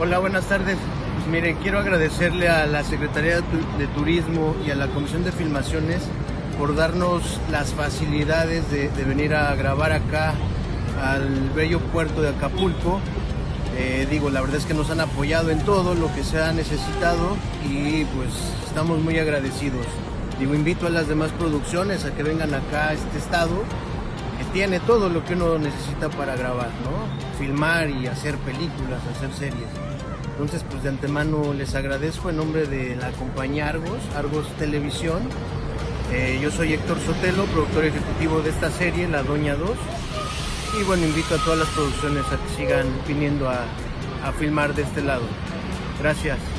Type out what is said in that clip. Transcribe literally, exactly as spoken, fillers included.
Hola, buenas tardes. Pues miren, quiero agradecerle a la Secretaría de Turismo y a la Comisión de Filmaciones por darnos las facilidades de, de venir a grabar acá al bello puerto de Acapulco. Eh, digo, la verdad es que nos han apoyado en todo lo que se ha necesitado y pues estamos muy agradecidos. Digo, invito a las demás producciones a que vengan acá a este estado, que tiene todo lo que uno necesita para grabar, ¿no? Filmar y hacer películas, hacer series. Entonces, pues de antemano les agradezco en nombre de la compañía Argos, Argos Televisión. Eh, yo soy Héctor Sotelo, productor ejecutivo de esta serie, La Doña dos. Y bueno, invito a todas las producciones a que sigan viniendo a, a filmar de este lado. Gracias.